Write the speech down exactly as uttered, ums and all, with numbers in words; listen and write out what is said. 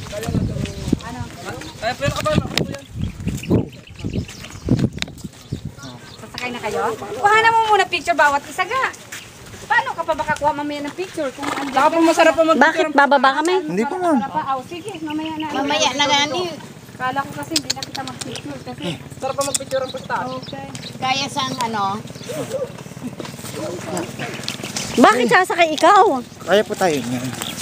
Ano? Kaya pero ka ba? Sasakay na kayo? Kuhanan mo muna picture bawat isa ga. Paano ka pa makakuha mamaya ng picture kung andyan? Saka po masarap po mag Bakit bababa kami? Hindi pa ma'am. Oh, sige, mamaya na. Mamaya na gani. Kala ko kasi hindi na kita mag-picture kasi. Sarap po mag-picture ang pusta. Okay. Kaya sang ano? Bakit sasakay ikaw? Kaya po tayo niyan.